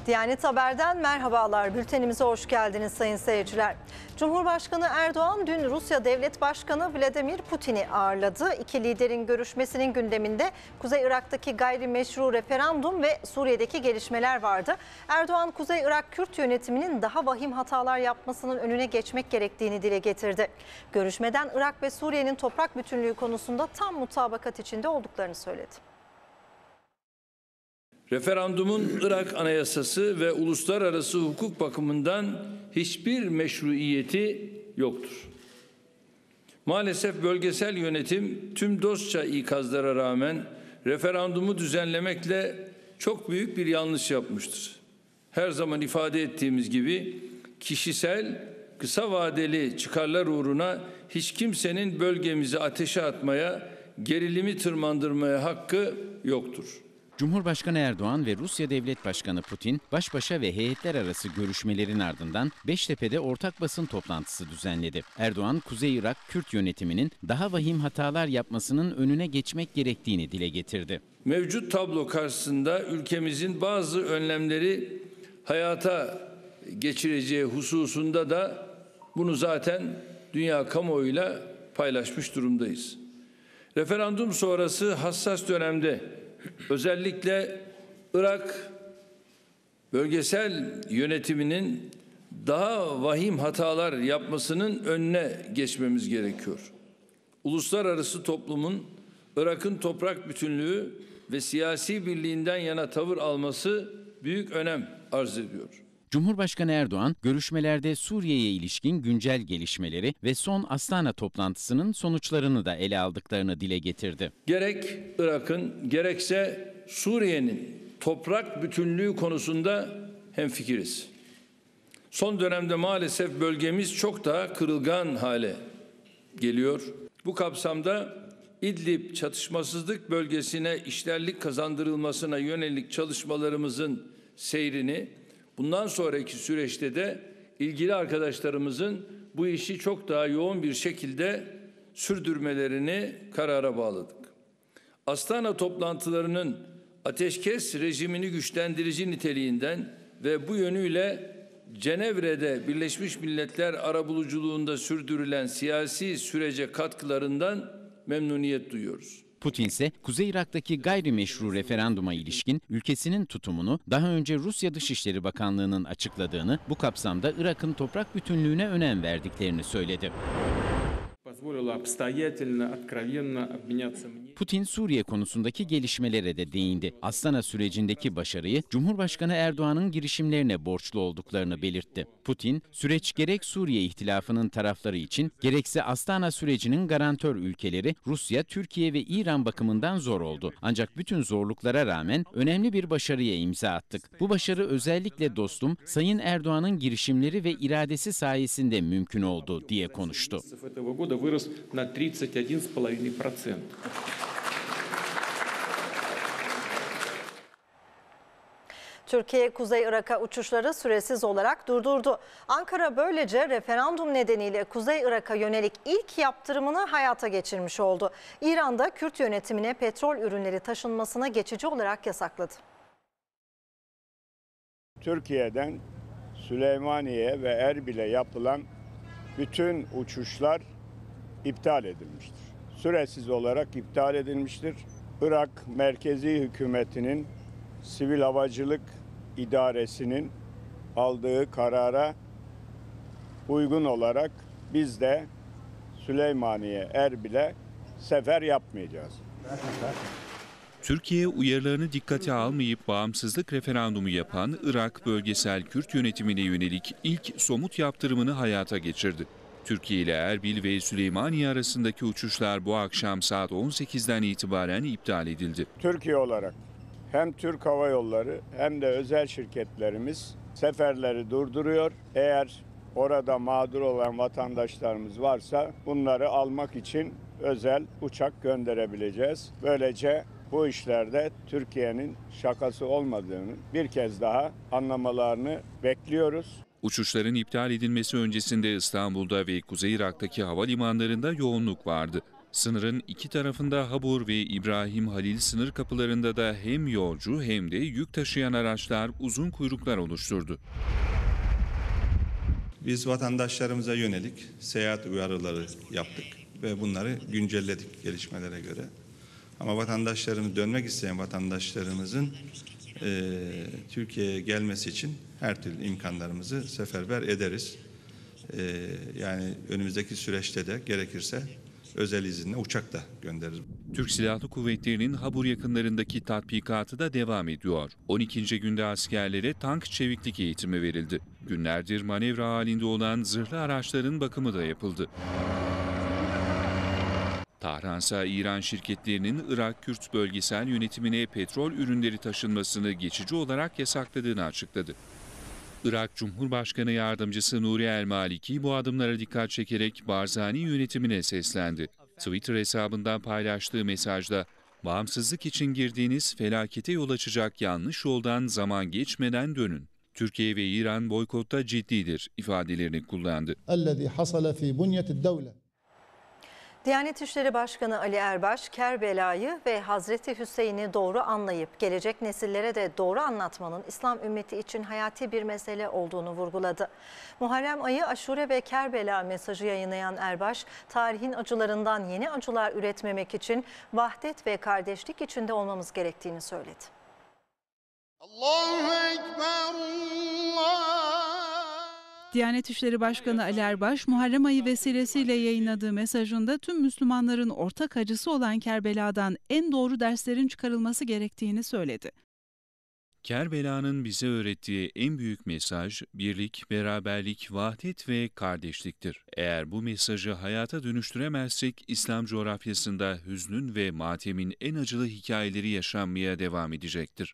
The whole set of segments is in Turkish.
Diyanet Haber'den merhabalar. Bültenimize hoş geldiniz sayın seyirciler. Cumhurbaşkanı Erdoğan dün Rusya Devlet Başkanı Vladimir Putin'i ağırladı. İki liderin görüşmesinin gündeminde Kuzey Irak'taki gayrimeşru referandum ve Suriye'deki gelişmeler vardı. Erdoğan, Kuzey Irak Kürt yönetiminin daha vahim hatalar yapmasının önüne geçmek gerektiğini dile getirdi. Görüşmeden Irak ve Suriye'nin toprak bütünlüğü konusunda tam mutabakat içinde olduklarını söyledi. Referandumun Irak Anayasası ve uluslararası hukuk bakımından hiçbir meşruiyeti yoktur. Maalesef bölgesel yönetim tüm dostça ikazlara rağmen referandumu düzenlemekle çok büyük bir yanlış yapmıştır. Her zaman ifade ettiğimiz gibi kişisel, kısa vadeli çıkarlar uğruna hiç kimsenin bölgemizi ateşe atmaya, gerilimi tırmandırmaya hakkı yoktur. Cumhurbaşkanı Erdoğan ve Rusya Devlet Başkanı Putin baş başa ve heyetler arası görüşmelerin ardından Beştepe'de ortak basın toplantısı düzenledi. Erdoğan, Kuzey Irak Kürt yönetiminin daha vahim hatalar yapmasının önüne geçmek gerektiğini dile getirdi. Mevcut tablo karşısında ülkemizin bazı önlemleri hayata geçireceği hususunda da bunu zaten dünya kamuoyuyla paylaşmış durumdayız. Referandum sonrası hassas dönemde özellikle Irak bölgesel yönetiminin daha vahim hatalar yapmasının önüne geçmemiz gerekiyor. Uluslararası toplumun Irak'ın toprak bütünlüğü ve siyasi birliğinden yana tavır alması büyük önem arz ediyor. Cumhurbaşkanı Erdoğan, görüşmelerde Suriye'ye ilişkin güncel gelişmeleri ve son Astana toplantısının sonuçlarını da ele aldıklarını dile getirdi. Gerek Irak'ın gerekse Suriye'nin toprak bütünlüğü konusunda hemfikiriz. Son dönemde maalesef bölgemiz çok daha kırılgan hale geliyor. Bu kapsamda İdlib çatışmasızlık bölgesine işlerlik kazandırılmasına yönelik çalışmalarımızın seyrini bundan sonraki süreçte de ilgili arkadaşlarımızın bu işi çok daha yoğun bir şekilde sürdürmelerini karara bağladık. Astana toplantılarının ateşkes rejimini güçlendirici niteliğinden ve bu yönüyle Cenevre'de Birleşmiş Milletler arabuluculuğunda sürdürülen siyasi sürece katkılarından memnuniyet duyuyoruz. Putin ise Kuzey Irak'taki gayrimeşru referanduma ilişkin ülkesinin tutumunu daha önce Rusya Dışişleri Bakanlığı'nın açıkladığını, bu kapsamda Irak'ın toprak bütünlüğüne önem verdiklerini söyledi. Putin, Suriye konusundaki gelişmelere de değindi. Astana sürecindeki başarıyı Cumhurbaşkanı Erdoğan'ın girişimlerine borçlu olduklarını belirtti. Putin, süreç gerek Suriye ihtilafının tarafları için gerekse Astana sürecinin garantör ülkeleri Rusya, Türkiye ve İran bakımından zor oldu. Ancak bütün zorluklara rağmen önemli bir başarıya imza attık. Bu başarı özellikle dostum Sayın Erdoğan'ın girişimleri ve iradesi sayesinde mümkün oldu diye konuştu. Вырос на 31,5%. Türkiye, Kuzey Irak'a uçuşları süresiz olarak durdurdu. Ankara böylece referandum nedeniyle Kuzey Irak'a yönelik ilk yaptırımını hayata geçirmiş oldu. İran'da Kürt yönetimine petrol ürünleri taşınmasına geçici olarak yasakladı. Türkiye'den Süleymaniye ve Erbil'e yapılan bütün uçuşlar iptal edilmiştir. Süresiz olarak iptal edilmiştir. Irak Merkezi Hükümeti'nin Sivil Havacılık İdaresi'nin aldığı karara uygun olarak biz de Süleymaniye, Erbil'e sefer yapmayacağız. Türkiye uyarılarını dikkate almayıp bağımsızlık referandumu yapan Irak bölgesel Kürt yönetimine yönelik ilk somut yaptırımını hayata geçirdi. Türkiye ile Erbil ve Süleymaniye arasındaki uçuşlar bu akşam saat 18'den itibaren iptal edildi. Türkiye olarak hem Türk Hava Yolları hem de özel şirketlerimiz seferleri durduruyor. Eğer orada mağdur olan vatandaşlarımız varsa bunları almak için özel uçak gönderebileceğiz. Böylece bu işlerde Türkiye'nin şakası olmadığını bir kez daha anlamalarını bekliyoruz. Uçuşların iptal edilmesi öncesinde İstanbul'da ve Kuzey Irak'taki havalimanlarında yoğunluk vardı. Sınırın iki tarafında Habur ve İbrahim Halil sınır kapılarında da hem yolcu hem de yük taşıyan araçlar uzun kuyruklar oluşturdu. Biz vatandaşlarımıza yönelik seyahat uyarıları yaptık ve bunları güncelledik gelişmelere göre. Ama dönmek isteyen vatandaşlarımızın Türkiye'ye gelmesi için her türlü imkanlarımızı seferber ederiz. Yani önümüzdeki süreçte de gerekirse özel izinle uçak da göndeririz. Türk Silahlı Kuvvetleri'nin Habur yakınlarındaki tatbikatı da devam ediyor. 12. günde askerlere tank çeviklik eğitimi verildi. Günlerdir manevra halinde olan zırhlı araçların bakımı da yapıldı. Tahransa İran şirketlerinin Irak Kürt bölgesel yönetimine petrol ürünleri taşınmasını geçici olarak yasakladığını açıkladı. Irak Cumhurbaşkanı Yardımcısı Nuri el-Maliki bu adımlara dikkat çekerek Barzani yönetimine seslendi. Twitter hesabından paylaştığı mesajda, "Bağımsızlık için girdiğiniz felakete yol açacak yanlış yoldan zaman geçmeden dönün. Türkiye ve İran boykotta ciddidir" ifadelerini kullandı. Diyanet İşleri Başkanı Ali Erbaş, Kerbela'yı ve Hazreti Hüseyin'i doğru anlayıp gelecek nesillere de doğru anlatmanın İslam ümmeti için hayati bir mesele olduğunu vurguladı. Muharrem ayı Aşure ve Kerbela mesajı yayınlayan Erbaş, tarihin acılarından yeni acılar üretmemek için vahdet ve kardeşlik içinde olmamız gerektiğini söyledi. Allahu Ekber, Allah. Diyanet İşleri Başkanı Ali Erbaş, Muharrem ayı vesilesiyle yayınladığı mesajında tüm Müslümanların ortak acısı olan Kerbela'dan en doğru derslerin çıkarılması gerektiğini söyledi. Kerbela'nın bize öğrettiği en büyük mesaj birlik, beraberlik, vahdet ve kardeşliktir. Eğer bu mesajı hayata dönüştüremezsek İslam coğrafyasında hüznün ve matemin en acılı hikayeleri yaşanmaya devam edecektir.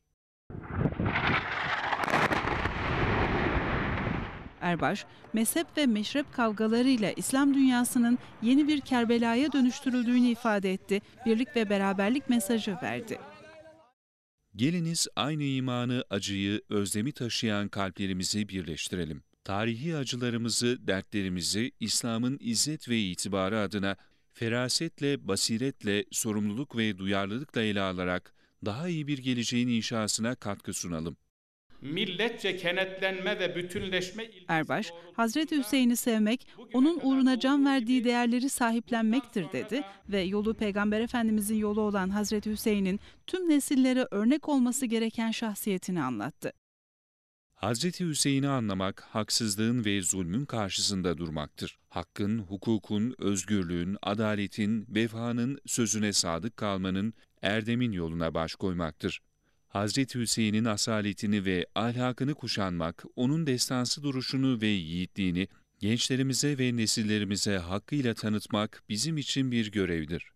Erbaş, mezhep ve meşrep kavgalarıyla İslam dünyasının yeni bir Kerbela'ya dönüştürüldüğünü ifade etti, birlik ve beraberlik mesajı verdi. Geliniz aynı imanı, acıyı, özlemi taşıyan kalplerimizi birleştirelim. Tarihi acılarımızı, dertlerimizi İslam'ın izzet ve itibarı adına ferasetle, basiretle, sorumluluk ve duyarlılıkla ele alarak daha iyi bir geleceğin inşasına katkı sunalım. Milletçe kenetlenme ve bütünleşme... Erbaş, Hazreti Hüseyin'i sevmek, onun uğruna can verdiği değerleri sahiplenmektir dedi ve yolu Peygamber Efendimizin yolu olan Hazreti Hüseyin'in tüm nesillere örnek olması gereken şahsiyetini anlattı. Hazreti Hüseyin'i anlamak, haksızlığın ve zulmün karşısında durmaktır. Hakkın, hukukun, özgürlüğün, adaletin, vefanın, sözüne sadık kalmanın, erdemin yoluna baş koymaktır. Hazreti Hüseyin'in asaletini ve ahlakını kuşanmak, onun destansı duruşunu ve yiğitliğini gençlerimize ve nesillerimize hakkıyla tanıtmak bizim için bir görevdir.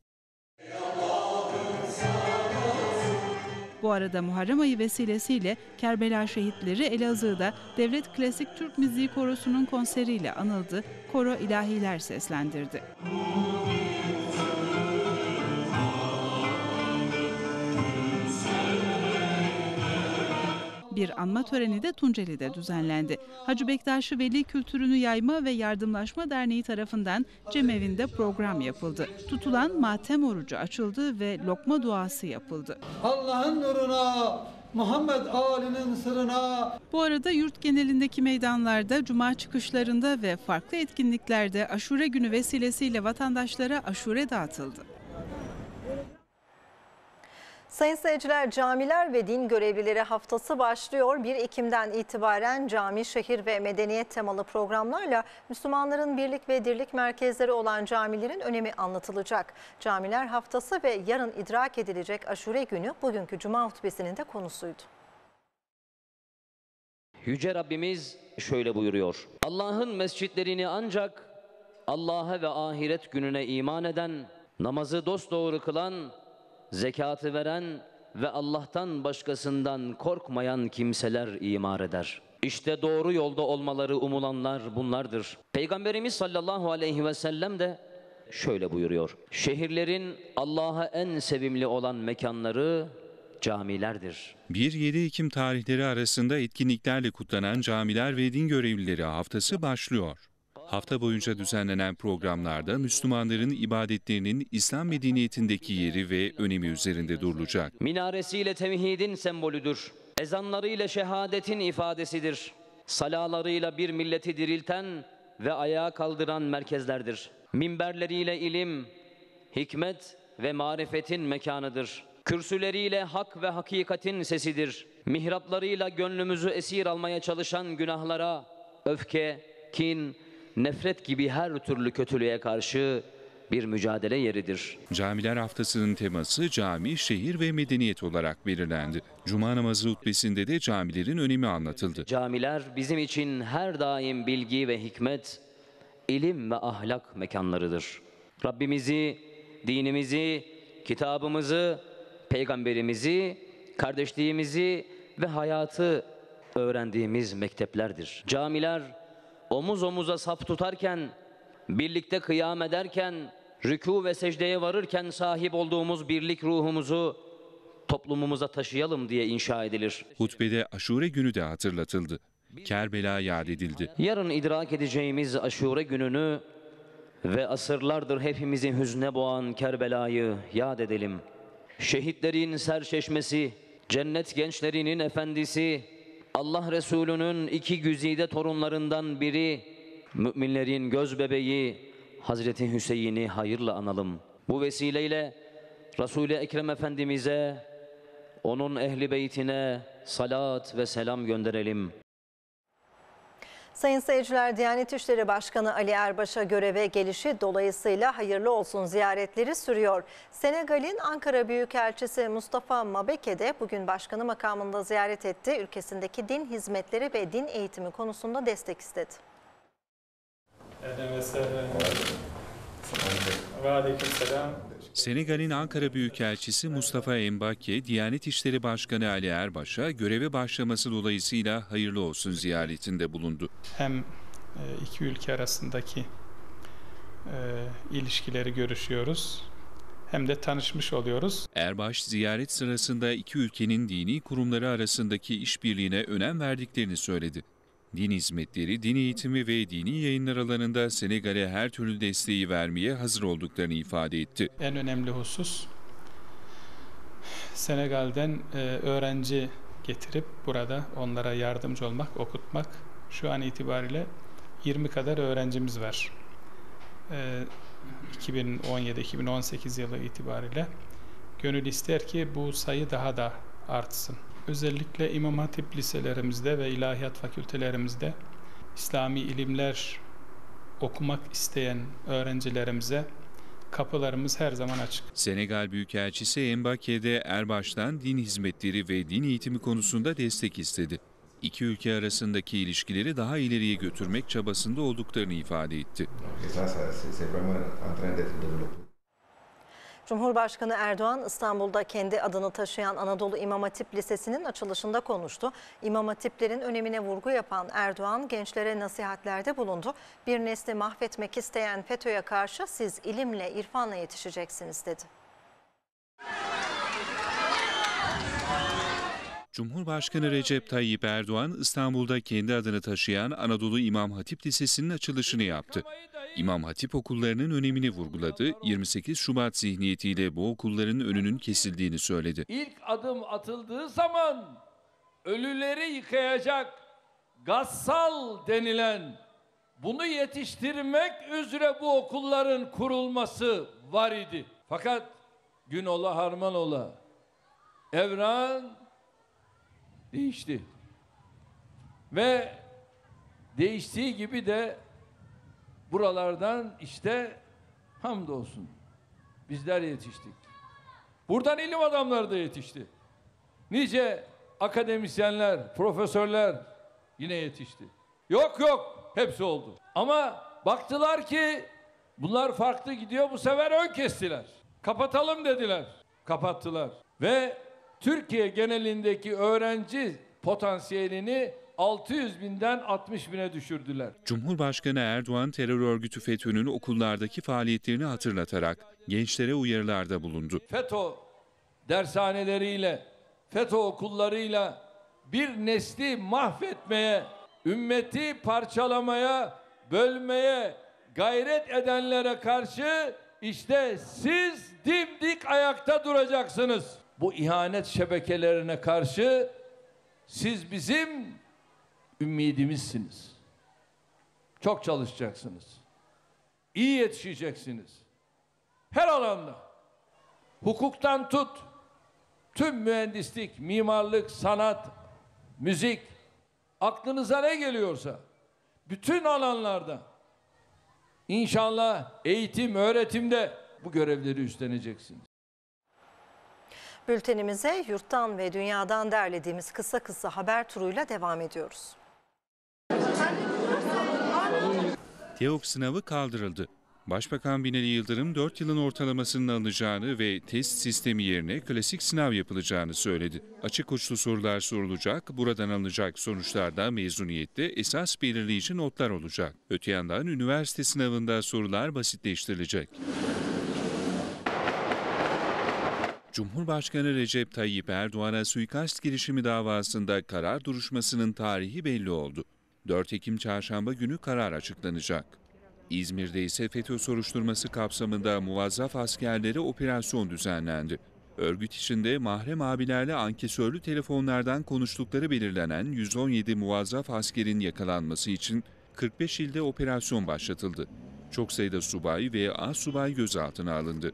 Bu arada Muharrem ayı vesilesiyle Kerbela şehitleri Elazığ'da Devlet Klasik Türk Müziği Korosu'nun konseriyle anıldı, koro ilahiler seslendirdi. Bir anma töreni de Tunceli'de düzenlendi. Hacı Bektaşi Veli Kültürünü Yayma ve Yardımlaşma Derneği tarafından Cemevi'nde program yapıldı. Tutulan matem orucu açıldı ve lokma duası yapıldı. Allah'ın nuruna, Muhammed Ali'nin sırrına. Bu arada yurt genelindeki meydanlarda, cuma çıkışlarında ve farklı etkinliklerde Aşure günü vesilesiyle vatandaşlara aşure dağıtıldı. Sayın seyirciler, camiler ve din görevlileri haftası başlıyor. 1 Ekim'den itibaren cami, şehir ve medeniyet temalı programlarla Müslümanların birlik ve dirlik merkezleri olan camilerin önemi anlatılacak. Camiler haftası ve yarın idrak edilecek Aşure günü bugünkü Cuma hutbesinin de konusuydu. Yüce Rabbimiz şöyle buyuruyor: Allah'ın mescitlerini ancak Allah'a ve ahiret gününe iman eden, namazı dosdoğru kılan, zekatı veren ve Allah'tan başkasından korkmayan kimseler imar eder. İşte doğru yolda olmaları umulanlar bunlardır. Peygamberimiz sallallahu aleyhi ve sellem de şöyle buyuruyor: şehirlerin Allah'a en sevimli olan mekanları camilerdir. 1-7 Ekim tarihleri arasında etkinliklerle kutlanan Camiler ve Din Görevlileri Haftası başlıyor. Hafta boyunca düzenlenen programlarda Müslümanların ibadetlerinin İslam medeniyetindeki yeri ve önemi üzerinde durulacak. Minaresiyle tevhidin sembolüdür. Ezanlarıyla şehadetin ifadesidir. Salalarıyla bir milleti dirilten ve ayağa kaldıran merkezlerdir. Minberleriyle ilim, hikmet ve marifetin mekanıdır. Kürsüleriyle hak ve hakikatin sesidir. Mihraplarıyla gönlümüzü esir almaya çalışan günahlara, öfke, kin, nefret gibi her türlü kötülüğe karşı bir mücadele yeridir. Camiler Haftası'nın teması cami, şehir ve medeniyet olarak belirlendi. Cuma namazı hutbesinde de camilerin önemi anlatıldı. Camiler bizim için her daim bilgi ve hikmet, ilim ve ahlak mekanlarıdır. Rabbimizi, dinimizi, kitabımızı, peygamberimizi, kardeşliğimizi ve hayatı öğrendiğimiz mekteplerdir. Camiler omuz omuza saf tutarken, birlikte kıyam ederken, rükû ve secdeye varırken sahip olduğumuz birlik ruhumuzu toplumumuza taşıyalım diye inşa edilir. Hutbede Aşure günü de hatırlatıldı. Kerbela yad edildi. Yarın idrak edeceğimiz Aşure gününü ve asırlardır hepimizi hüzne boğan Kerbela'yı yad edelim. Şehitlerin serçeşmesi, cennet gençlerinin efendisi, Allah Resulü'nün iki güzide torunlarından biri, müminlerin göz bebeği Hazreti Hüseyin'i hayırla analım. Bu vesileyle Resul-i Ekrem Efendimiz'e, onun ehli beytine salat ve selam gönderelim. Sayın seyirciler, Diyanet İşleri Başkanı Ali Erbaş'a göreve gelişi dolayısıyla hayırlı olsun ziyaretleri sürüyor. Senegal'in Ankara Büyükelçisi Mustafa Mabeke de bugün başkanı makamında ziyaret etti. Ülkesindeki din hizmetleri ve din eğitimi konusunda destek istedi. Senegal'in Ankara Büyükelçisi Mustafa Mbake, Diyanet İşleri Başkanı Ali Erbaş'a göreve başlaması dolayısıyla hayırlı olsun ziyaretinde bulundu. Hem iki ülke arasındaki ilişkileri görüşüyoruz, hem de tanışmış oluyoruz. Erbaş, ziyaret sırasında iki ülkenin dini kurumları arasındaki işbirliğine önem verdiklerini söyledi. Din hizmetleri, din eğitimi ve dini yayınlar alanında Senegal'e her türlü desteği vermeye hazır olduklarını ifade etti. En önemli husus, Senegal'den öğrenci getirip burada onlara yardımcı olmak, okutmak. Şu an itibariyle 20 kadar öğrencimiz var. 2017-2018 yılı itibariyle gönül ister ki bu sayı daha da artsın. Özellikle İmam Hatip liselerimizde ve ilahiyat fakültelerimizde İslami ilimler okumak isteyen öğrencilerimize kapılarımız her zaman açık. Senegal Büyükelçisi Mbake'de Erbaş'tan din hizmetleri ve din eğitimi konusunda destek istedi. İki ülke arasındaki ilişkileri daha ileriye götürmek çabasında olduklarını ifade etti. Cumhurbaşkanı Erdoğan İstanbul'da kendi adını taşıyan Anadolu İmam Hatip Lisesi'nin açılışında konuştu. İmam Hatiplerin önemine vurgu yapan Erdoğan gençlere nasihatlerde bulundu. Bir nesli mahvetmek isteyen FETÖ'ye karşı siz ilimle, irfanla yetişeceksiniz dedi. Cumhurbaşkanı Recep Tayyip Erdoğan İstanbul'da kendi adını taşıyan Anadolu İmam Hatip Lisesi'nin açılışını yaptı. İmam Hatip okullarının önemini vurguladı, 28 Şubat zihniyetiyle bu okulların önünün kesildiğini söyledi. İlk adım atıldığı zaman ölüleri yıkayacak gassal denilen, bunu yetiştirmek üzere bu okulların kurulması var idi. Fakat gün ola harman ola evran değişti. Ve değiştiği gibi de buralardan işte hamdolsun bizler yetiştik. Buradan ilim adamları da yetişti. Nice akademisyenler, profesörler yine yetişti. Yok hepsi oldu. Ama baktılar ki bunlar farklı gidiyor, bu sefer ön kestiler. Kapatalım dediler. Kapattılar. Ve Türkiye genelindeki öğrenci potansiyelini 600 binden 60 bine düşürdüler. Cumhurbaşkanı Erdoğan terör örgütü FETÖ'nün okullardaki faaliyetlerini hatırlatarak gençlere uyarılarda bulundu. FETÖ dershaneleriyle, FETÖ okullarıyla bir nesli mahvetmeye, ümmeti parçalamaya, bölmeye gayret edenlere karşı işte siz dimdik ayakta duracaksınız. Bu ihanet şebekelerine karşı siz bizim ümidimizsiniz. Çok çalışacaksınız. İyi yetişeceksiniz. Her alanda. Hukuktan tut, tüm mühendislik, mimarlık, sanat, müzik, aklınıza ne geliyorsa, bütün alanlarda İnşallah eğitim, öğretimde bu görevleri üstleneceksiniz. Bültenimize yurttan ve dünyadan derlediğimiz kısa haber turuyla devam ediyoruz. TEOK sınavı kaldırıldı. Başbakan Binali Yıldırım 4 yılın ortalamasının alınacağını ve test sistemi yerine klasik sınav yapılacağını söyledi. Açık uçlu sorular sorulacak, buradan alınacak sonuçlarda mezuniyette esas belirleyici notlar olacak. Öte yandan üniversite sınavında sorular basitleştirilecek. Cumhurbaşkanı Recep Tayyip Erdoğan'a suikast girişimi davasında karar duruşmasının tarihi belli oldu. 4 Ekim Çarşamba günü karar açıklanacak. İzmir'de ise FETÖ soruşturması kapsamında muvazzaf askerlere operasyon düzenlendi. Örgüt içinde mahrem abilerle ankesörlü telefonlardan konuştukları belirlenen 117 muvazzaf askerin yakalanması için 45 ilde operasyon başlatıldı. Çok sayıda subay ve asubay gözaltına alındı.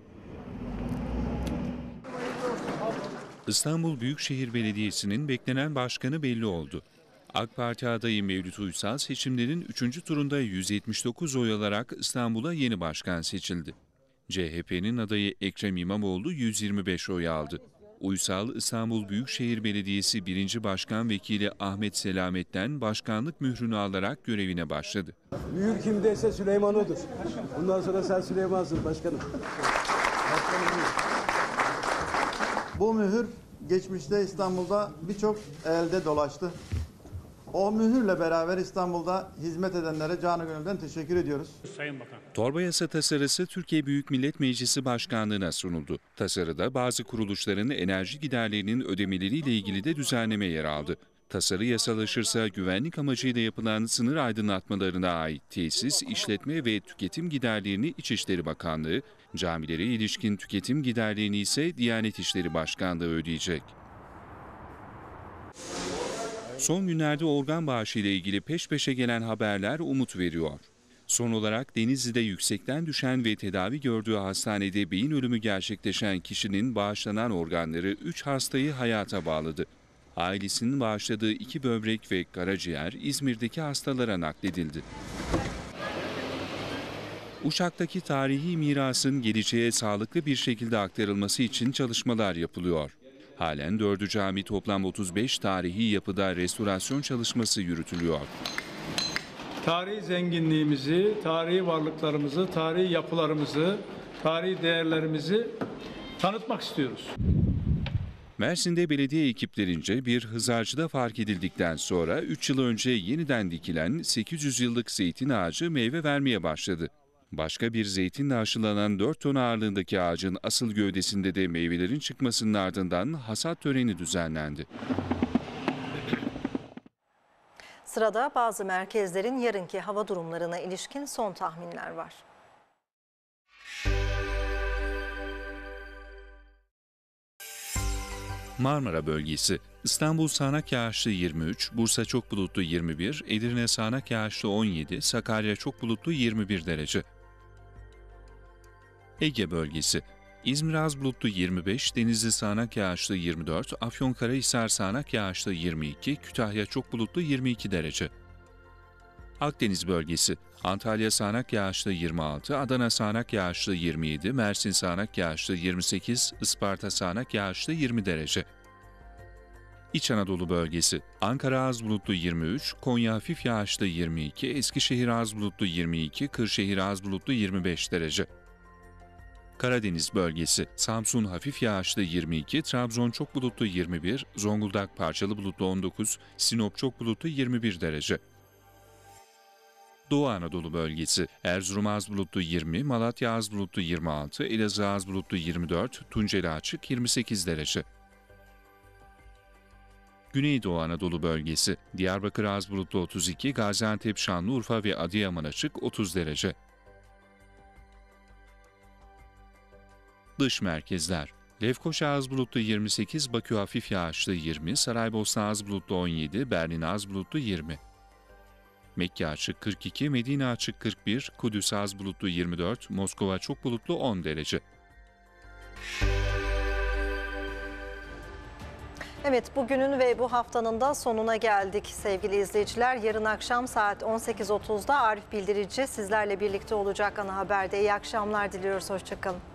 İstanbul Büyükşehir Belediyesi'nin beklenen başkanı belli oldu. AK Parti adayı Mevlüt Uysal seçimlerin 3. turunda 179 oy alarak İstanbul'a yeni başkan seçildi. CHP'nin adayı Ekrem İmamoğlu 125 oy aldı. Uysal, İstanbul Büyükşehir Belediyesi 1. Başkan Vekili Ahmet Selamet'ten başkanlık mührünü alarak görevine başladı. Büyük kimdeyse Süleyman odur. Bundan sonra sen Süleyman'sın başkanım. Bu mühür geçmişte İstanbul'da birçok elde dolaştı. O mühürle beraber İstanbul'da hizmet edenlere canı gönülden teşekkür ediyoruz. Sayın Bakan. Torba yasa tasarısı Türkiye Büyük Millet Meclisi Başkanlığı'na sunuldu. Tasarıda bazı kuruluşların enerji giderlerinin ödemeleriyle ilgili de düzenleme yer aldı. Tasarı yasalaşırsa güvenlik amacıyla yapılan sınır aydınlatmalarına ait tesis, işletme ve tüketim giderlerini İçişleri Bakanlığı, camilere ilişkin tüketim giderlerini ise Diyanet İşleri Başkanlığı ödeyecek. Son günlerde organ bağışı ile ilgili peş peşe gelen haberler umut veriyor. Son olarak Denizli'de yüksekten düşen ve tedavi gördüğü hastanede beyin ölümü gerçekleşen kişinin bağışlanan organları 3 hastayı hayata bağladı. Ailesinin bağışladığı 2 böbrek ve karaciğer İzmir'deki hastalara nakledildi. Uşak'taki tarihi mirasın geleceğe sağlıklı bir şekilde aktarılması için çalışmalar yapılıyor. Halen 4. cami toplam 35 tarihi yapıda restorasyon çalışması yürütülüyor. Tarihi zenginliğimizi, tarihi varlıklarımızı, tarihi yapılarımızı, tarihi değerlerimizi tanıtmak istiyoruz. Mersin'de belediye ekiplerince bir hızarcıda fark edildikten sonra 3 yıl önce yeniden dikilen 800 yıllık zeytin ağacı meyve vermeye başladı. Başka bir zeytinle aşılanan 4 ton ağırlığındaki ağacın asıl gövdesinde de meyvelerin çıkmasının ardından hasat töreni düzenlendi. Sırada bazı merkezlerin yarınki hava durumlarına ilişkin son tahminler var. Marmara bölgesi: İstanbul sağanak yağışlı 23, Bursa çok bulutlu 21, Edirne sağanak yağışlı 17, Sakarya çok bulutlu 21 derece. Ege bölgesi: İzmir az bulutlu 25, Denizli sağanak yağışlı 24, Afyonkarahisar sağanak yağışlı 22, Kütahya çok bulutlu 22 derece. Akdeniz bölgesi: Antalya sağanak yağışlı 26, Adana sağanak yağışlı 27, Mersin sağanak yağışlı 28, Isparta sağanak yağışlı 20 derece. İç Anadolu bölgesi: Ankara az bulutlu 23, Konya hafif yağışlı 22, Eskişehir az bulutlu 22, Kırşehir az bulutlu 25 derece. Karadeniz bölgesi: Samsun hafif yağışlı 22, Trabzon çok bulutlu 21, Zonguldak parçalı bulutlu 19, Sinop çok bulutlu 21 derece. Doğu Anadolu bölgesi: Erzurum az bulutlu 20, Malatya az bulutlu 26, Elazığ az bulutlu 24, Tunceli açık 28 derece. Güneydoğu Anadolu bölgesi. Diyarbakır az bulutlu 32, Gaziantep, Şanlıurfa ve Adıyaman açık 30 derece. Dış merkezler. Lefkoşa az bulutlu 28, Bakü hafif yağışlı 20, Saraybosna az bulutlu 17, Berlin az bulutlu 20. Mekke açık 42, Medine açık 41, Kudüs az bulutlu 24, Moskova çok bulutlu 10 derece. Evet, bugünün ve bu haftanın da sonuna geldik sevgili izleyiciler. Yarın akşam saat 18.30'da Arif Bildirici sizlerle birlikte olacak ana haberde. İyi akşamlar diliyoruz, hoşçakalın.